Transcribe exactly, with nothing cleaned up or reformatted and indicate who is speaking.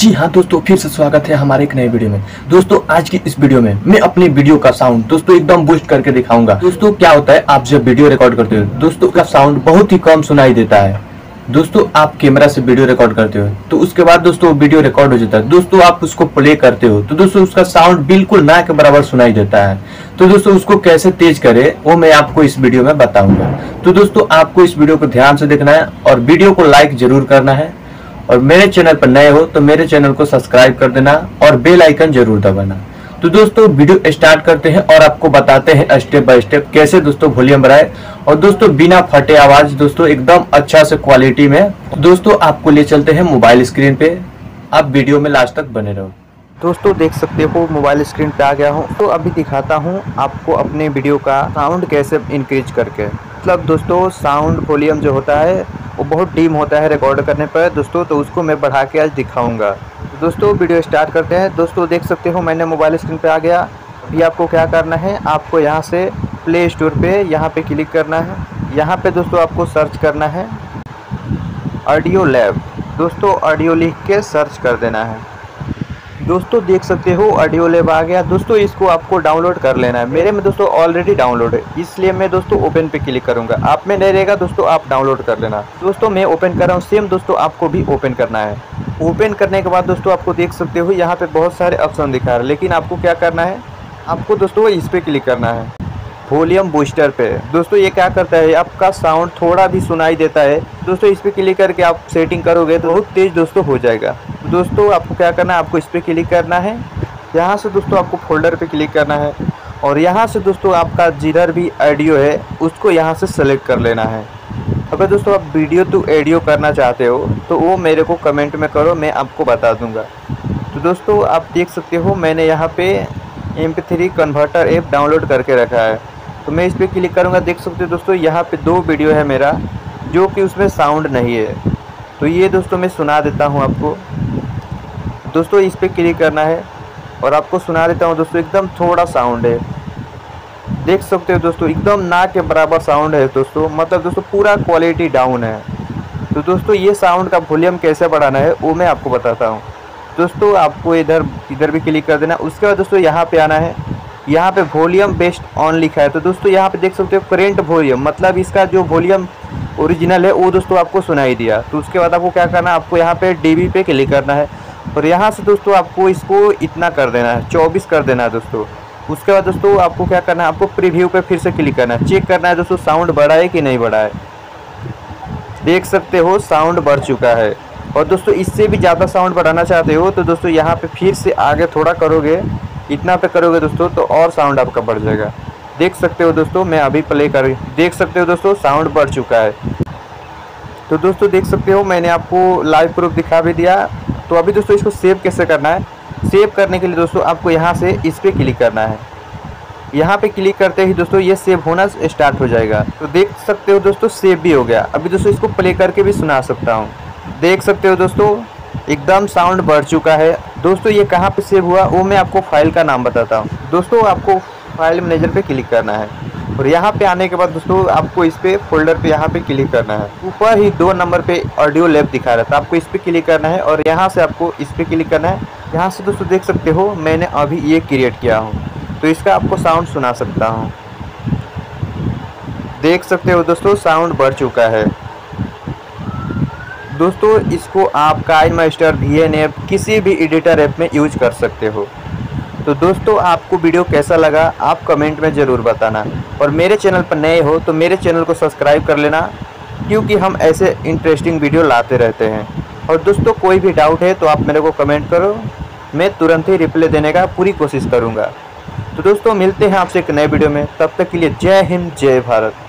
Speaker 1: जी हाँ दोस्तों, फिर से स्वागत है हमारे एक नए वीडियो में। दोस्तों आज की इस वीडियो में मैं अपनी वीडियो का साउंड दोस्तों एकदम बूस्ट करके दिखाऊंगा। दोस्तों क्या होता है, आप जब वीडियो रिकॉर्ड करते हो दोस्तों का साउंड बहुत ही कम सुनाई देता है। दोस्तों आप कैमरा से वीडियो रिकॉर्ड करते हो तो उसके बाद दोस्तों वीडियो रिकॉर्ड हो जाता है। दोस्तों आप उसको प्ले करते हो तो दोस्तों उसका साउंड बिल्कुल ना के बराबर सुनाई देता है। तो दोस्तों उसको कैसे तेज करे वो मैं आपको इस वीडियो में बताऊंगा। तो दोस्तों आपको इस वीडियो को ध्यान से देखना है और वीडियो को लाइक जरूर करना है, और मेरे चैनल पर नए हो तो मेरे चैनल को सब्सक्राइब कर देना और बेल आइकन जरूर दबाना। तो दोस्तों वीडियो स्टार्ट करते हैं और आपको बताते हैं स्टेप बाय स्टेप कैसे दोस्तों वॉल्यूम बढ़ाए और दोस्तों बिना फटे आवाज दोस्तों एकदम अच्छा से क्वालिटी में। दोस्तों आपको ले चलते हैं मोबाइल स्क्रीन पे, आप वीडियो में लास्ट तक बने रहो। दोस्तों देख सकते हो मोबाइल स्क्रीन पे आ गया हूँ। तो अभी दिखाता हूँ आपको अपने वीडियो का साउंड कैसे इंक्रीज करके। मतलब दोस्तों साउंड वॉल्यूम जो होता है वो बहुत डीम होता है रिकॉर्ड करने पर दोस्तों, तो उसको मैं बढ़ा के आज दिखाऊंगा। तो दोस्तों वीडियो स्टार्ट करते हैं। दोस्तों देख सकते हो मैंने मोबाइल स्क्रीन पे आ गया। अभी आपको क्या करना है, आपको यहाँ से प्ले स्टोर पे यहाँ पे क्लिक करना है। यहाँ पे दोस्तों आपको सर्च करना है ऑडियो लैब। दोस्तों ऑडियो लिख के सर्च कर देना है। दोस्तों देख सकते हो ऑडियो लैब आ गया। दोस्तों इसको आपको डाउनलोड कर लेना है। मेरे में दोस्तों ऑलरेडी डाउनलोड है, इसलिए मैं दोस्तों ओपन पे क्लिक करूंगा। आप में नहीं रहेगा दोस्तों, आप डाउनलोड कर लेना। दोस्तों मैं ओपन कर रहा हूँ, सेम दोस्तों आपको भी ओपन करना है। ओपन करने के बाद दोस्तों आपको देख सकते हो यहाँ पे बहुत सारे ऑप्शन दिखा रहा है, लेकिन आपको क्या करना है, आपको दोस्तों इस पर क्लिक करना है वॉल्यूम बूस्टर पे। दोस्तों ये क्या करता है, आपका साउंड थोड़ा भी सुनाई देता है दोस्तों, इस पर क्लिक करके आप सेटिंग करोगे तो बहुत तेज दोस्तों हो जाएगा। दोस्तों आपको क्या करना है, आपको इस पर क्लिक करना है। यहाँ से दोस्तों आपको फोल्डर पे क्लिक करना है और यहाँ से दोस्तों आपका जिधर भी ऑडियो है उसको यहाँ से सेलेक्ट कर लेना है। अगर दोस्तों आप वीडियो टू ऑडियो करना चाहते हो तो वो मेरे को कमेंट में करो, मैं आपको बता दूंगा। तो दोस्तों आप देख सकते हो मैंने यहाँ पे M P three converter app download करके रखा है, तो मैं इस पर क्लिक करूँगा। देख सकते हो दोस्तों यहाँ पे दो वीडियो है मेरा जो कि उसमें साउंड नहीं है, तो ये दोस्तों मैं सुना देता हूँ आपको। दोस्तों इस पर क्लिक करना है और आपको सुना देता हूँ दोस्तों, एकदम थोड़ा साउंड है। देख सकते हो दोस्तों एकदम ना के बराबर साउंड है दोस्तों, मतलब दोस्तों पूरा क्वालिटी डाउन है। तो दोस्तों ये साउंड का वॉल्यूम कैसे बढ़ाना है वो मैं आपको बताता हूँ। दोस्तों आपको इधर इधर भी क्लिक कर देना। उसके बाद दोस्तों यहाँ पे आना है, यहाँ पे वॉल्यूम बेस्ट ऑन लिखा है। तो दोस्तों यहाँ पे देख सकते हो करेंट वॉल्यूम, मतलब इसका जो वॉल्यूम ओरिजिनल है वो दोस्तों आपको सुनाई दिया। तो उसके बाद आपको क्या करना है, आपको यहाँ पे डीबी पे क्लिक करना है और यहाँ से दोस्तों आपको इसको इतना कर देना है, चौबीस कर देना है दोस्तों। उसके बाद दोस्तों आपको क्या करना है, आपको प्रीव्यू पे फिर से क्लिक करना है, चेक करना है दोस्तों साउंड बढ़ा है कि नहीं बढ़ा है। देख सकते हो साउंड बढ़ चुका है। और दोस्तों इससे भी ज़्यादा साउंड बढ़ाना चाहते हो तो दोस्तों यहाँ पे फिर से आगे थोड़ा करोगे, इतना पे करोगे दोस्तों तो और साउंड आपका बढ़ जाएगा। देख सकते हो दोस्तों मैं अभी प्ले कर, देख सकते हो दोस्तों साउंड बढ़ चुका है। तो दोस्तों देख सकते हो मैंने आपको लाइव प्रूफ दिखा भी दिया। तो अभी दोस्तों इसको सेव कैसे करना है, सेव करने के लिए दोस्तों आपको यहाँ से इस पर क्लिक करना है। यहाँ पे क्लिक करते ही दोस्तों ये सेव होना स्टार्ट हो जाएगा। तो देख सकते हो दोस्तों सेव भी हो गया। अभी दोस्तों इसको प्ले करके भी सुना सकता हूँ। देख सकते हो दोस्तों एकदम साउंड बढ़ चुका है। दोस्तों ये कहाँ पे सेव हुआ वो मैं आपको फाइल का नाम बताता हूँ। दोस्तों आपको फाइल मैनेजर पे क्लिक करना है और यहाँ पे आने के बाद दोस्तों आपको इस पे फोल्डर पे यहाँ पे क्लिक करना है। ऊपर ही दो नंबर पे ऑडियो लैब दिखा रहा था, आपको इस पे क्लिक करना है और यहाँ से आपको इस पे क्लिक करना है। यहाँ से दोस्तों देख सकते हो मैंने अभी ये क्रिएट किया हूँ, तो इसका आपको साउंड सुना सकता हूँ। देख सकते हो दोस्तों साउंड बढ़ चुका है। दोस्तों इसको आप काइनमास्टर, वी एन ऐप, किसी भी एडिटर ऐप में यूज कर सकते हो। तो दोस्तों आपको वीडियो कैसा लगा आप कमेंट में ज़रूर बताना, और मेरे चैनल पर नए हो तो मेरे चैनल को सब्सक्राइब कर लेना, क्योंकि हम ऐसे इंटरेस्टिंग वीडियो लाते रहते हैं। और दोस्तों कोई भी डाउट है तो आप मेरे को कमेंट करो, मैं तुरंत ही रिप्लाई देने का पूरी कोशिश करूँगा। तो दोस्तों मिलते हैं आपसे एक नए वीडियो में, तब तक के लिए जय हिंद जय भारत।